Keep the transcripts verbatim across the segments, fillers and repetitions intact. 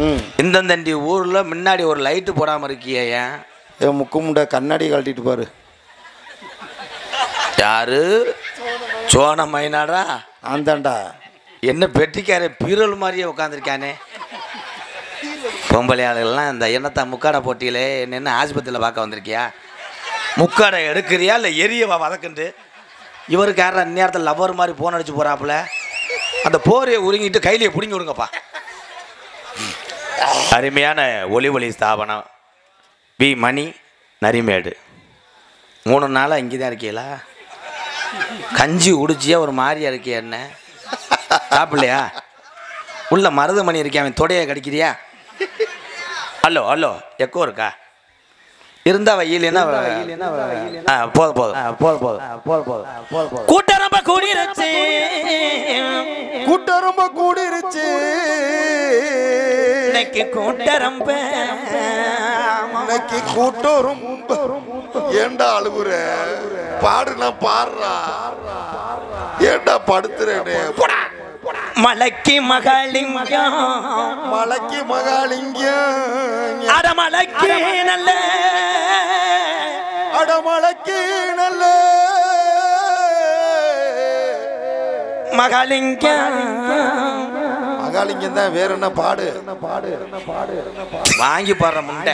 இந்தந்தண்டி ஊரில் முன்னாடி ஒரு லைட்டு போடாமல் இருக்கியே ஏன்? என் முக்கு முண்டை கண்ணாடி கழட்டிட்டு பாரு. யாரு? சோன மைனாடா? ஆந்தாண்டா. என்ன பெட்டிக்கார பீரல் மாதிரியே உட்காந்துருக்கானே. பொம்பளை ஆளுகள்லாம் இந்த எண்ணத்தை முக்காடை போட்டியிலே என்ன ஆஸ்பத்திரியில் பார்க்க வந்திருக்கியா? முக்காடை எடுக்கிறியா இல்லை எரியவா வதக்குண்டு? இவருக்கு யாரா இந்நேரத்தில் லவ்வர் மாதிரி போன் அடிச்சு போகிறாப்புல. அந்த போரையை உருங்கிட்டு கையிலேயே பிடிங்கி விடுங்கப்பா. அருமையான ஒளி ஒளி ஸ்தாபனம் பி மணி நரிமேடு. மூணு நாளாக இங்கே தான் இருக்கீங்களா? கஞ்சி உடிச்சியா ஒரு மாதிரியா இருக்கியா? என்ன சாப்பிடலையா? உள்ள மருதமணி இருக்கேன், அவன் தொடையை கடிக்கிறியா? ஹலோ ஹலோ எக்கோ இருக்கா? இருந்தா வெயில் என்ன போதும் போதும் போதும் போதும். கூட்டம் ரொம்ப கூடிருச்சு, கூட்டம் ரொம்ப கூடிருச்சு. இன்னைக்கு கூட்டம் ரொம்ப இன்னைக்கு கூட்டம் ரொம்ப. ஏண்டா அழுகுற? பாடுனா பாடுறா. ஏண்டா படுத்துறேனே? மலைக்கு மகாலிங்கம், மலைக்கு மகாலிங்கம், அடமலைக்கு நல்ல, அடமலைக்கு நல்ல மகாலிங்கம். மகாலிங்கம் தான். வேற என்ன பாடு? வாங்கி பாடுற முண்டை.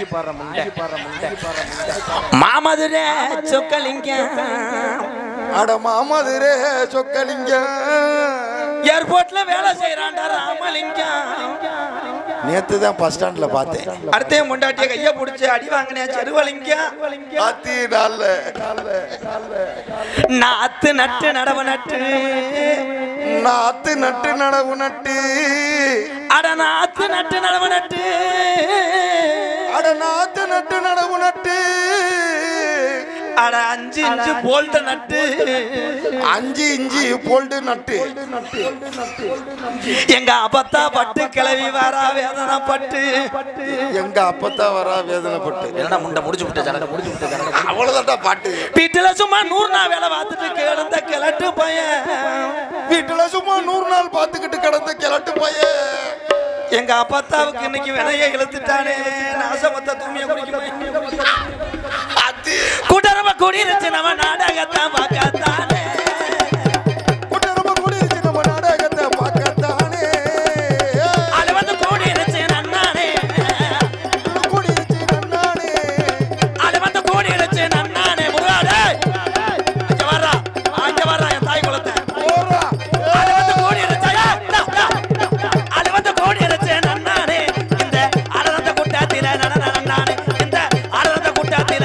மாமதுரை சொக்கலிங்கம், அட மாமதுரை சொக்கலிங்கம். ஏர்போர்ட்ல வேலை செய்யறான்டா ராமலிங்கம். நேத்து தான் பஸ் ஸ்டாண்ட்ல பார்த்தேன். அடுத்த முண்டாட்டிய கைய பிடிச்சி அடி வாங்கினே செருவலிங்கம். நாத்து நட்டு நடவு நட்டு, நாத்து நட்டு நடவு நட்டு, அட நாத்து நட்டு நடவு நட்டு, அட நாத்து நட்டு நடவு நட்டு, அட அஞ்சு இஞ்சு போல்ட் நட்டு, அஞ்சு இஞ்சி போல்டு நட்டு. எங்க அப்பத்தா பட்டு கிளவி வரா வேதனை பட்டு, எங்க அப்பத்தா வரா வேதனை பட்டு. என்ன முண்டை முடிச்சு விட்ட ஜனங்க முடிச்சு விட்ட ஜனங்க. அவ்வளவுதான்டா பாட்டு. வீட்டுல சும்மா நூறு நாள் வேலை பார்த்துட்டு கிடந்த கிளட்டு பையன், வீட்டுல சும்மா நூறு நாள் பார்த்துக்கிட்டு கிடந்த கிளட்டு பையன். எங்க அப்பத்தாவுக்கு இன்னைக்கு வினைய இழுத்துட்டானே. நாசமத்த தூமிய குடிக்க கூட்டரமா கூடிருச்சு நம்ம நாடகத்தான் பார்க்கத்தானே. கூட்டரமா கூடிருச்சு நம்ம நாடகத்தை பார்க்கத்தானே. அது வந்து கூடிருச்சு நன்னானே, கூடிருச்சு நன்னானே, அது வந்து கூடிருச்சு நன்னானே. முருகாடே அங்க வர்றா, அங்க வர்றா என் தாய் குலத்தை. அது வந்து கூடிருச்சு, அது வந்து கூடிருச்சு நன்னானே. இந்த அடர்ந்த கூட்டத்தில நன்னானே, இந்த அடர்ந்த கூட்டத்தில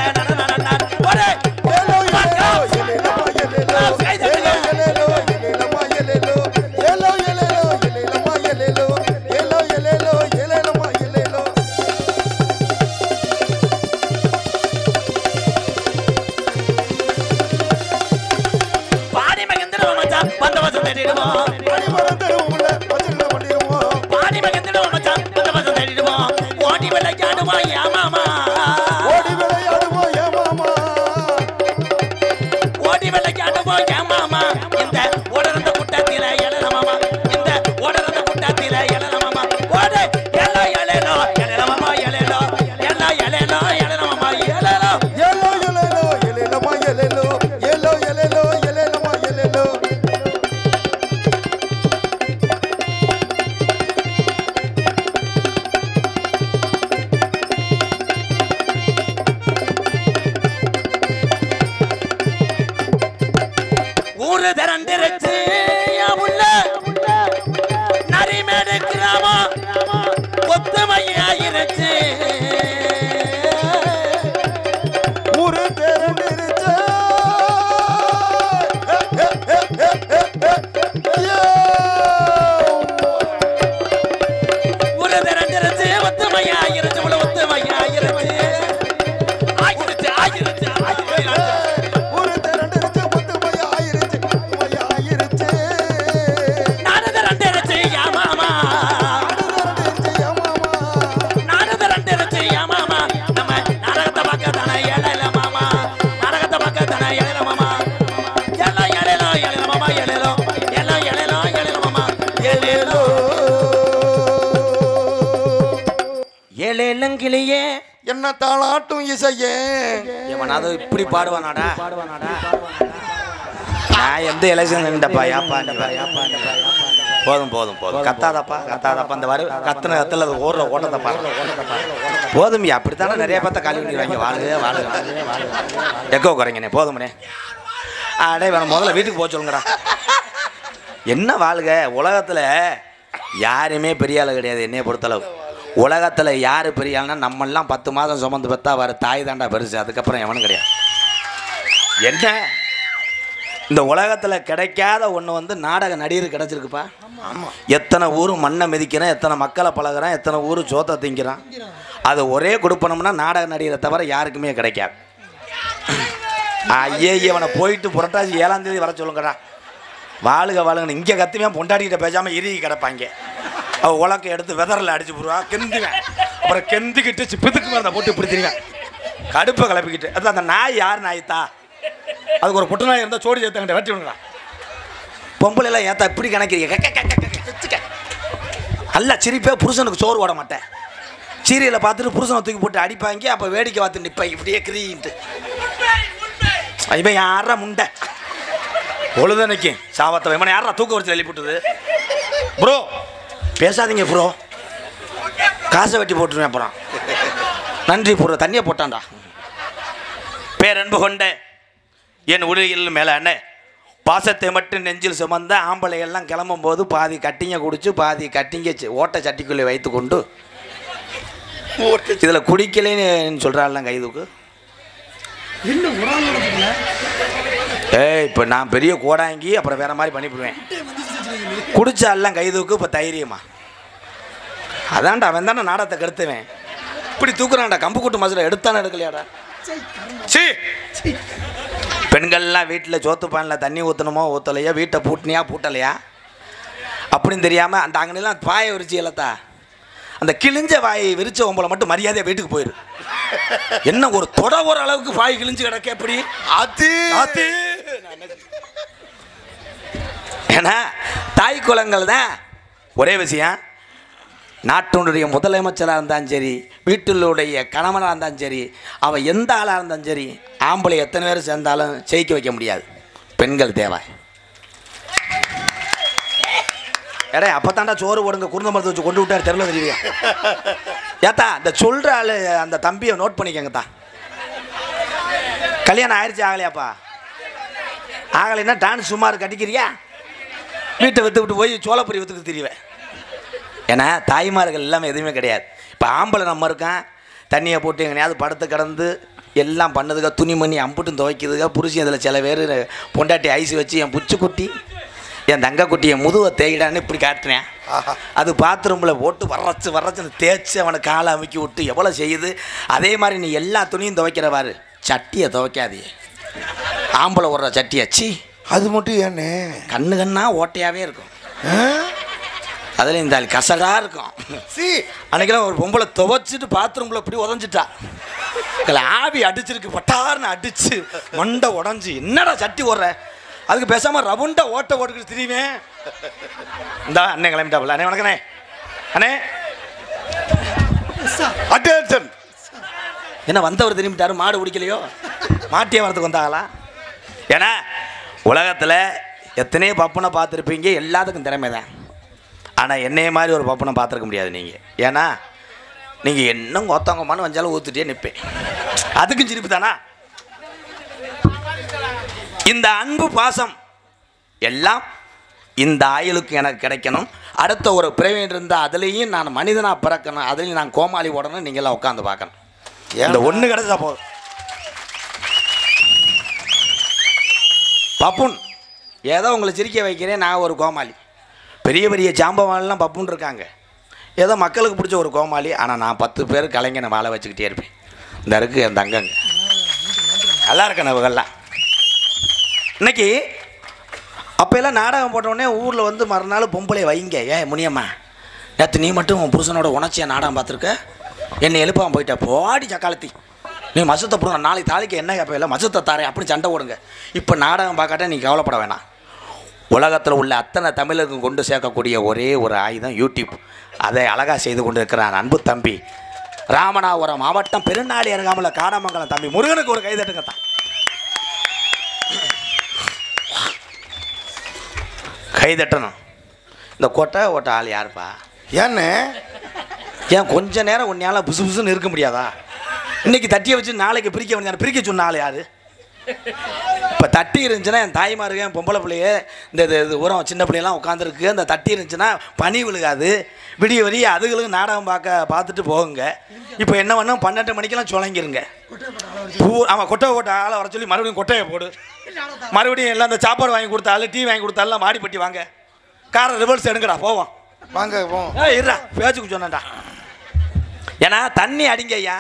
ஏழேலங்கிளியே என்ன தாளாட்டும் இசையே. எவனாவது இப்படி பாடுவானாடா? நான் எந்த எலெக்ஷன் நின்றப்பா யாப்பா போதும் போதும் போதும் கத்தாதப்பா கத்தாதப்பா அந்த வரு கத்துன கத்துல அது ஓடுற ஓட்டத்தப்பா போதும். அப்படித்தானே நிறைய பார்த்தா காலி பண்ணிடுவாங்க. வாழுக வாழுக எக்கோ குறைங்கண்ணே போதும்ண்ணே. அடே வேணும் முதல்ல வீட்டுக்கு போக சொல்லுங்கடா. என்ன வாழுக? உலகத்தில் யாருமே பெரிய ஆள் கிடையாது என்னைய பொறுத்தளவு. உலகத்தில் யார் பெரிய ஆள்னா நம்மெல்லாம் பத்து மாதம் சுமந்து பார்த்தா வர தாய் தாண்டா பெருசு. அதுக்கப்புறம் எவனும் கிடையாது. என்ன இந்த உலகத்தில் கிடைக்காத ஒன்று வந்து நாடக நடிகர் கிடச்சிருக்குப்பா. எத்தனை ஊர் மண்ணை மிதிக்கிறான், எத்தனை மக்களை பழகிறான், எத்தனை ஊர் சோத்தை திங்கிறான். அது ஒரே கொடுப்பணும்னா நாடக நடிகரை தவிர யாருக்குமே கிடைக்காது. ஐயே அவனை போயிட்டு புரட்டாசி ஏழாம் தேதி வர சொல்லுங்கடா. வாழுக வாழுங்கன்னு இங்கே கத்துவேன். பொண்டாட்டிகிட்ட பேசாமல் இறுகி கிடப்பாங்க. அவள் உலக்க எடுத்து வெதரில் அடிச்சு போடுவா. கெந்துவேன். அப்புறம் கெந்துக்கிட்டு சிப்பத்துக்கு மேலே போட்டு இப்படி தெரியுவேன். கடுப்பை கிளப்பிக்கிட்டு அது அந்த நாய் யார் நாய்த்தா? அதுக்கு ஒரு பொட்டு நாய் இருந்தால் சோடி சேர்த்தாங்கிட்ட வெட்டி விடுங்களா. பொம்பளை எல்லாம் ஏத்தா இப்படி கணக்கிறீங்க. அல்ல சிரிப்பே புருஷனுக்கு சோறு ஓட மாட்டேன். சீரியலை பார்த்துட்டு புருஷனை தூக்கி போட்டு அடிப்பாங்க. அப்போ வேடிக்கை பார்த்து நிற்பாங்க இப்படியே கிரீன்ட்டு. இவன் யாரா முண்டை பொழுதனைக்கு சாவத்தை இவனை யாரா தூக்க வச்சு எழுப்பி விட்டுது? ப்ரோ பேசாதீங்க ப்ரோ, காசை வெட்டி போட்டுருவேன். அப்புறம் நன்றி ப்ரோ தண்ணியை போட்டான்டா. பேரன்பு கொண்ட என் உலகில் மேலே அண்ணே பாசத்தை மட்டும் நெஞ்சில் சுமந்த ஆம்பளைகள்லாம் கிளம்பும் போது பாதி கட்டிங்க குடிச்சு பாதி கட்டிங்க ஓட்டை சட்டிக்குள்ளே வைத்து கொண்டு இதில் குடிக்கலைன்னு சொல்கிறாள்லாம் கைதுக்கு. ஏய் இப்போ நான் பெரிய கோடாங்கி அப்புறம் வேற மாதிரி பண்ணிவிடுவேன். குடிச்சாலாம் கைதுக்கு இப்போ தைரியமா? அதான்டா அவன் தானே நாடகத்தை கெடுத்துவேன். இப்படி தூக்குறான்டா. கம்பு கூட்டு மசுரை எடுத்தானே எடுக்கலையாடா. சி பெண்கள்லாம் வீட்டில் சோத்து பானில் தண்ணி ஊற்றணுமோ ஊற்றலையா, வீட்டை பூட்டினியா பூட்டலையா அப்படின்னு தெரியாமல் அந்த அங்கனெல்லாம் பாயை விரிச்சு இலத்தா அந்த கிழிஞ்ச வாயை விரிச்ச ஒம்பளை மட்டும் மரியாதையாக வீட்டுக்கு போயிரு. என்ன ஒரு தொட ஒரு அளவுக்கு பாய் கிழிஞ்சு கிடக்க எப்படி? அது அது ஏன்னா தாய் குலங்கள் தான். ஒரே விஷயம், நாட்டினுடைய முதலமைச்சராக இருந்தாலும் சரி, வீட்டிலுடைய கணவனாக இருந்தாலும் சரி, அவள் எந்த ஆளாக இருந்தாலும் சரி, ஆம்பளை எத்தனை பேர் சேர்ந்தாலும் ஜெயிக்க வைக்க முடியாது. பெண்கள் தேவை. ஏடா அப்போ தாண்டா சோறு போடுங்க குருந்த மரத்தை வச்சு கொண்டு விட்டார் தெருவில் தெரியுங்க. ஏத்தா இந்த சொல்கிற ஆள் அந்த தம்பியை நோட் பண்ணிக்கங்கத்தா. கல்யாணம் ஆயிடுச்சு ஆகலையாப்பா? ஆகலைன்னா டான்ஸ் சுமார் கட்டிக்கிறியா? வீட்டை விற்று விட்டு போய் சோளப்பொரி விற்றுக்கு தெரியுவேன். ஏன்னா தாய்மார்கள் எல்லாமே எதுவுமே கிடையாது. இப்போ ஆம்பளை நம்ம இருக்கான் தண்ணியை போட்டு எங்கனையாவது படுத்து கிடந்து எல்லாம் பண்ணுதுங்க. துணிமணி அம்புட்டும் துவைக்குதுங்க. புருஷன் இதில் சில பேர் பொண்டாட்டி ஐஸ் வச்சு என் புச்சு குட்டி என் தங்க குட்டியை முதுவை தேய்டான்னு இப்படி காட்டுறேன். அது பாத்ரூமில் போட்டு வர்றச்சு வர்றச்சுன்னு தேய்ச்சி அவனை காலை அமுக்கி விட்டு எவ்வளோ செய்யுது. அதே மாதிரி நீ எல்லா துணியும் துவைக்கிறவாரு சட்டியை துவைக்காதே. ஆம்பளை விட்ற சட்டியாச்சு அது மட்டும் ஏன்னு கண்ணு கண்ணா ஓட்டையாகவே இருக்கும். அதில் இந்த கசடாக இருக்கும். சி அன்றைக்கெல்லாம் ஒரு பொம்பளை துவைச்சிட்டு பாத்ரூமில் இப்படி உதஞ்சிட்டா. ஆவி அடிச்சிருக்கு பட்டார்னு அடிச்சு மண்டை உடஞ்சி என்னடா சட்டி ஓடுற? அதுக்கு பேசாமல் ரவுண்டா ஓட்ட ஓட்டுக்கிட்டு தெரியுவேன். இந்தா அண்ணே கிளம்பிட்டாப்புல. அண்ணே வணக்கண்ணே. அண்ணே அட்டென்ஷன். என்ன வந்தவர் திரும்பிட்டாரு? மாடு பிடிக்கலையோ? மாட்டியே வரத்துக்கு வந்தாங்களா? ஏன்னா உலகத்தில் எத்தனையோ பப்பனை பார்த்துருப்பீங்க. எல்லாத்துக்கும் திறமை தான். ஆனால் என்னைய மாதிரி ஒரு பப்பனை பார்த்துருக்க முடியாது நீங்கள். ஏன்னா நீங்கள் என்ன ஒத்தவங்கம்மானு வந்தாலும் ஊற்றுட்டே நிற்பேன். அதுக்கும் சிரிப்பு தானா? இந்த அன்பு பாசம் எல்லாம் இந்த ஆயுளுக்கு எனக்கு கிடைக்கணும். அடுத்த ஒரு பிறவி இருந்தால் அதுலேயும் நான் மனிதனாக பிறக்கணும். அதுலேயும் நான் கோமாளி ஓடணும். நீங்களாம் உட்காந்து பார்க்கணும். இந்த ஒன்று கிடைச்சா போதும். பப்புன் ஏதோ உங்களை சிரிக்க வைக்கிறேன். நான் ஒரு கோமாளி. பெரிய பெரிய ஜாம்பவான்லாம் பப்புன் இருக்காங்க. ஏதோ மக்களுக்கு பிடிச்ச ஒரு கோமாளி. ஆனால் நான் பத்து பேர் கலைஞனை வாழ வச்சுக்கிட்டே இருப்பேன். இந்த இருக்குது என் தங்கங்க நல்லா இருக்க நவுகள்லாம். இன்னைக்கு அப்போல்லாம் நாடகம் போட்டோடனே ஊரில் வந்து மறுநாள் பொம்பளை வைங்க. ஏன் முனியம்மா நேற்று நீ மட்டும் உன் புருஷனோட உணர்ச்சியை நாடகம் பார்த்துருக்க, என்னை எழுப்பாமல் போயிட்ட போடி சக்காலத்தி, நீ மசத்தை போடுங்க, நாளைக்கு தாலிக்கு என்ன கேட்ப மசத்தை தாரேன் அப்படின்னு சண்டை ஓடுங்க. இப்போ நாடகம் பார்க்காட்டா நீ கவலைப்பட வேணாம். உலகத்தில் உள்ள அத்தனை தமிழருக்கும் கொண்டு சேர்க்கக்கூடிய ஒரே ஒரு ஆயுதம் யூடியூப். அதை அழகாக செய்து கொண்டு இருக்கிறான் அன்பு தம்பி ராமநாதபுரம் மாவட்டம் பெருநாடி அருகாமல காடமங்கலம் தம்பி முருகனுக்கு ஒரு கைதட்டுங்கத்தான். கைதட்டணும். இந்த கொட்டை ஓட்ட ஆள் யாருப்பா? ஏன்னு ஏன் கொஞ்ச நேரம் உன்னையால புசு புசுன்னு இருக்க முடியாதா? இன்னைக்கு தட்டியை வச்சு நாளைக்கு பிரிக்க வேண்டிய பிரிக்க சொன்ன ஆள் யாரு? இப்போ தட்டி இருந்துச்சுன்னா என் தாய்மாருக்கு என் பொம்பளை பிள்ளைய இந்த இது உரம் சின்ன பிள்ளையெல்லாம் உட்காந்துருக்கு. அந்த தட்டி இருந்துச்சுன்னா பனி விழுகாது. விடிய வரிய அதுகளுக்கு நாடகம் பார்க்க பார்த்துட்டு போகுங்க. இப்போ என்ன பண்ணும், பன்னெண்டு மணிக்கெல்லாம் சுழங்கிருங்க. பூ ஆமாம், கொட்டை போட்ட ஆளை வர சொல்லி மறுபடியும் கொட்டையை போடு. மறுபடியும் எல்லாம் அந்த சாப்பாடு வாங்கி கொடுத்தாலும் டீ வாங்கி கொடுத்தாலும் மாடிப்பட்டி வாங்க, காரை ரிவர்ஸ் எடுங்கடா போவோம் வாங்க போவோம். ஏ இருடா பேச்சுக்கு சொன்னேன்டா. ஏன்னா தண்ணி அடிங்க ஐயா,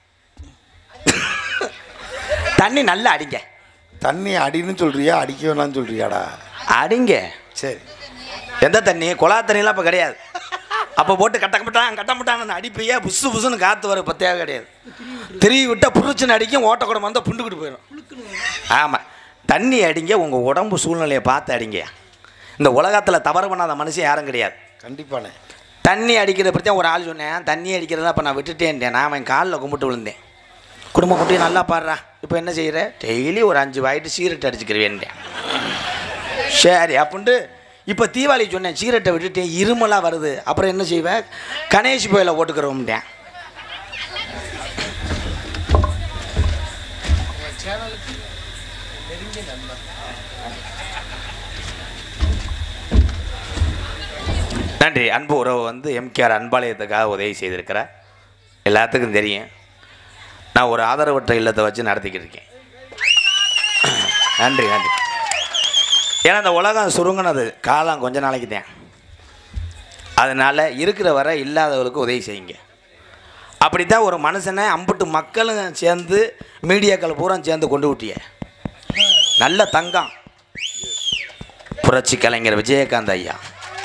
தண்ணி நல்லா அடிங்க. தண்ணி அடின்னு சொல்றியா அடிக்க வேணாம்னு சொல்றியாடா? அடிங்க. சரி. எந்த தண்ணி? குழா தண்ணியெல்லாம் இப்போ கிடையாது. அப்போ போட்டு கட்டப்பட்டான் கட்டப்பட்டான்னு அடிப்பையா புசு புசுன்னு காற்று வர இப்போ தேவை கிடையாது. திருவி விட்டால் புரிச்சுன்னு அடிக்கும், ஓட்டக்கூடம் வந்தால் புண்டுக்கிட்டு போயிடும். ஆமாம், தண்ணி அடிங்க. உங்கள் உடம்பு சூழ்நிலையை பார்த்து அடிங்க. இந்த உலகத்தில் தவறு பண்ணாத மனுஷன் யாரும் கிடையாது. கண்டிப்பாண்ணே. தண்ணி அடிக்கிறத பற்றி ஒரு ஆள் சொன்னேன். தண்ணி அடிக்கிறதா இப்போ நான் விட்டுட்டேன்ட்டேன். நான் அவன் காலில் கும்பிட்டு விழுந்தேன். குடும்ப குட்டி நல்லா பாடுறா, இப்போ என்ன செய்கிற? டெய்லி ஒரு அஞ்சு வாயிட்டு சீரட்டை அடிச்சுக்கிறவேன்ட்டேன். சரி அப்படின்ட்டு இப்போ தீபாவளி சொன்னேன், சீரட்டை விட்டுட்டேன், இருமலாக வருது. அப்புறம் என்ன செய்வேன்? கணேஷ் கோயிலை ஓட்டுக்கிறோம்ட்டேன். நன்றி. அன்பு உறவு வந்து எம்கேஆர் அன்பாலயத்துக்காக உதவி செய்திருக்கிறார். எல்லாத்துக்கும் தெரியும், நான் ஒரு ஆதரவற்ற இல்லத்தை வச்சு நடத்திக்கிட்டு இருக்கேன். நன்றி நன்றி. ஏன்னா இந்த உலகம் சுருங்கினது காலம் கொஞ்ச நாளைக்கு தான். அதனால் இருக்கிற வரை இல்லாதவர்களுக்கு உதவி செய்யுங்க. அப்படித்தான் ஒரு மனுஷனை அம்புட்டு மக்களும் சேர்ந்து மீடியாக்கள் பூரா சேர்ந்து கொண்டு விட்டிய நல்ல தங்கம் புரட்சி கலைஞர் விஜயகாந்த் ஐயா.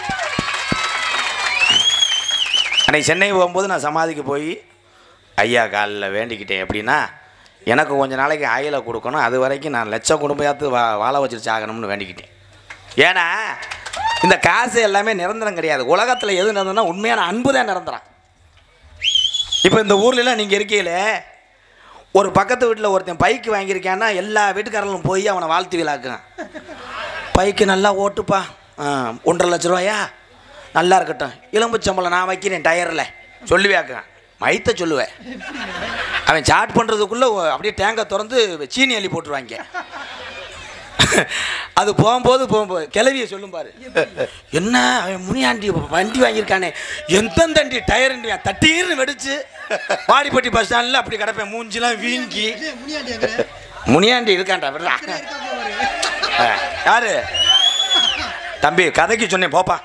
அன்னைக்கு சென்னை போகும்போது நான் சமாதிக்கு போய் ஐயா காலில் வேண்டிக்கிட்டேன். எப்படின்னா, எனக்கு கொஞ்சம் நாளைக்கு ஆயிலை கொடுக்கணும், அது வரைக்கும் நான் லட்சம் குடும்பத்து வா வாழ வச்சுட்டு சாகணும்னு வேண்டிக்கிட்டேன். ஏன்னா இந்த காசு எல்லாமே நிரந்தரம் கிடையாது. உலகத்தில் எது நிரந்தரம்னா உண்மையான அன்பு தான் நிரந்தரம். இப்போ இந்த ஊர்லலாம் நீங்கள் இருக்கையில் ஒரு பக்கத்து வீட்டில் ஒருத்தன் பைக்கு வாங்கியிருக்கான்னா எல்லா வீட்டுக்காரர்களும் போய் அவனை வாழ்த்து விழாக்குங்க. பைக்கு நல்லா ஓட்டுப்பா, ஒன்றரை லட்ச ரூபாயா, நல்லா இருக்கட்டும், எலும்பு சம்பளம் நான் வைக்கிறேன் டயரில் சொல்லுவேக்குங்க. மைத்த சொல்லுவேன். அவன் சாட் பண்ணுறதுக்குள்ளே அப்படியே டேங்கை திறந்து சீனி அள்ளி போட்டுருவாங்க. அது போகும்போது போகும்போது கிளவியை சொல்லும் பாரு, என்ன அவன் முனியாண்டி வண்டி வாங்கியிருக்கானே, எந்தெந்தண்டி டயருண்டி தட்டீர்னு வெடிச்சு வாடிப்பட்டி பஸ் ஸ்டாண்டில் அப்படி கிடப்பேன், மூஞ்சிலாம் வீங்கி. முனியாண்டி இருக்கான்டா விடுறா. யாரு தம்பி? கதைக்கு சொன்னேன் போப்பா.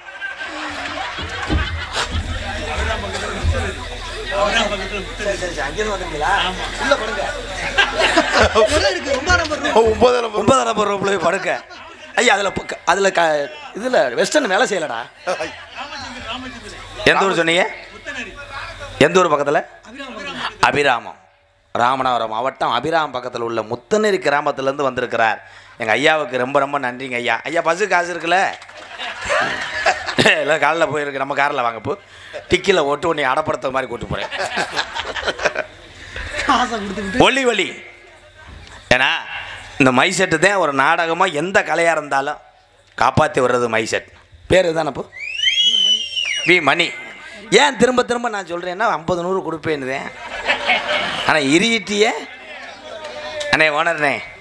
ஒன்பதாம் நம்பர் ரூம்ல போய் படுக்க. ஐயா அதில் அதில் க இதில் வெஸ்டர்ன் வேலை செய்யலடா. எந்த ஊர் சொன்னீங்க? எந்த ஊர் பக்கத்தில்? அபிராமம், ராமநாதபுரம் மாவட்டம் அபிராமம் பக்கத்தில் உள்ள முத்தநேரி கிராமத்துலேருந்து வந்திருக்கிறார். எங்கள் ஐயாவுக்கு ரொம்ப ரொம்ப நன்றிங்க ஐயா. ஐயா பஸ்ஸு காசு இருக்குல்ல? இல்லை காலில் போயிருக்கு, நம்ம காரில் வாங்கப்போ டிக்கியில் ஓட்டு உன்னை அடப்படுத்த மாதிரி கூட்டு போகிறேன். ஒலி ஒலி. ஏன்னா இந்த மைசெட்டு தான் ஒரு நாடகமாக எந்த கலையாக இருந்தாலும் காப்பாற்றி வர்றது மைசெட். பேர் தானப்போ வி மணி. ஏன் திரும்ப திரும்ப நான் சொல்கிறேன்னா ஐம்பது நூறு கொடுப்பேன்னுதேன். ஆனால் இரியிட்டியே அண்ணே ஓனர்ண்ணே